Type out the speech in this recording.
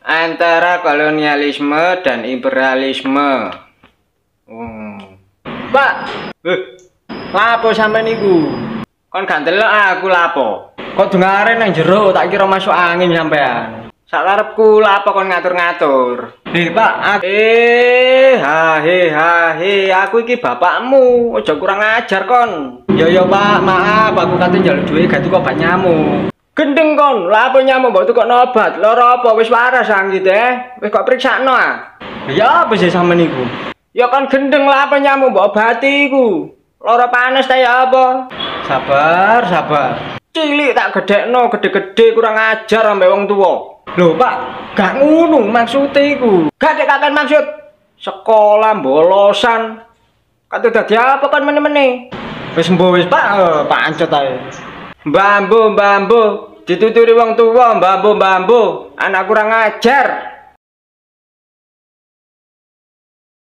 antara kolonialisme dan imperialisme. Pak, lapo sampean niku? Kon gak ndelok aku lapo? Kok dengare nang jero tak kira masuk angin sampean. Sak karepku lapo kon ngatur-ngatur. Pak, aku iki bapakmu, aja kurang ajar kon. Yo Pak, maaf aku kate njaluk duit gak kok obat nyamuk. Gendeng kon, lha apa nyamuk mbok tukokno obat? Lara apa wis waras anggit Wis kok priksakno ah. Ya apa sih sampe niku? Ya kan gendeng lah apa nyamuk mbok obati iku. Lara panas ta ya apa? Sabar. Cilik tak gedhekno, gede-gede kurang ajar ambek wong tuwa. Lho Pak, gak ngono maksude iku. Gak dek kakan maksud. Sekolah bolosan. Kate dadi apa kan meneh-meneh? Wis wis Pak, pancet ae. Bambu, dituturi wong tua, bambu, anak kurang ajar.